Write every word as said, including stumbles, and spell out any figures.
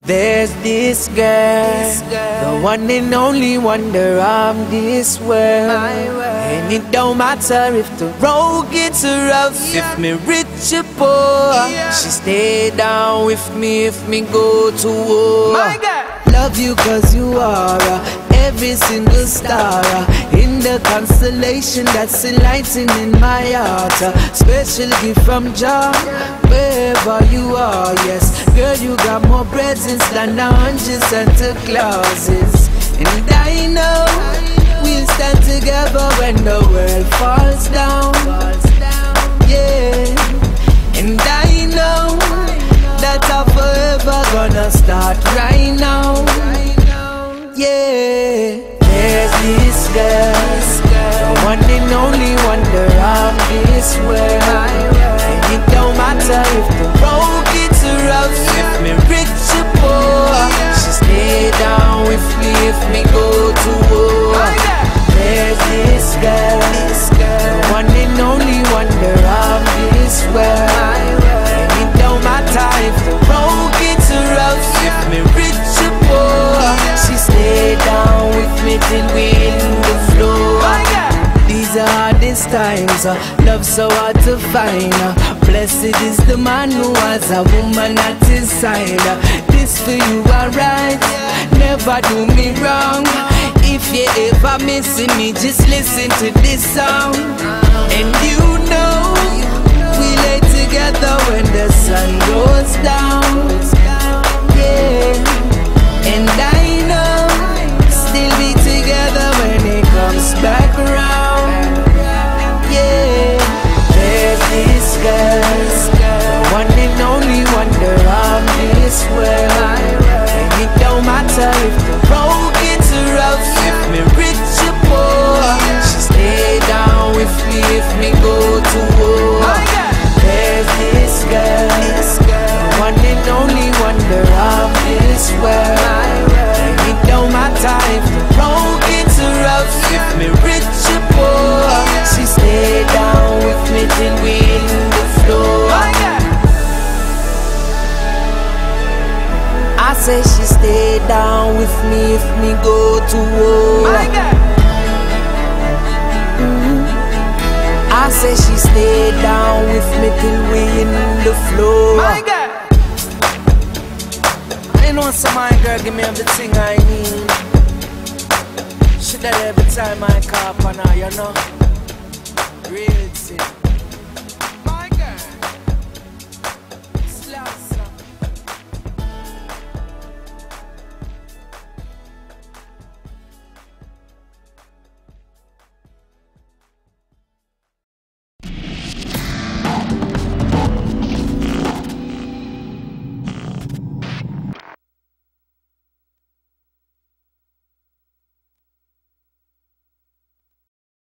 There's this girl, the one and only wonder of this world. And it don't matter if the road gets rough, if me rich or poor, she stay down with me if me go to war. Love you cause you are uh, every single star uh, in the constellation that's enlightening my heart. uh, Special gift from Jah, wherever you are, yes. Girl, you got more presents than a hundred Santa Clauses. And I know we'll stand together when the world falls down. Yeah. And I know that I'm forever gonna start right now. Yeah. There's this girl, the one and only wonder of this world. And it don't matter if the road gets rough, if me rich or poor, she stay down with me if me go to war. There's this girl, the one and only wonder of this world. And it don't matter if the road gets rough, if me rich or poor, she stay down with me till we in the floor. These are hardest times, uh, love so hard to find. uh, Blessed is the man who has a woman at his side. uh, This for you alright, never do me wrong. If you ever missing me, just listen to this song. And you know we lay together when the sun goes down. Yeah. And I know still be together when it comes back around. Yeah. There's this girl, the one and only wonder of this world. And it don't matter if the road gets rough, if me rich or poor, she stay down with me if me go to war. There's this girl, the one and only wonder of this world. And it don't matter if the road gets rough, if me rich or poor, she stay down with me till we in the floor. I say she stay down with me if me go to war. Mm-hmm. I say she stay down with me till we in the floor. I know some my girl give me everything I need. She that every time I call on her, you know. Real thing.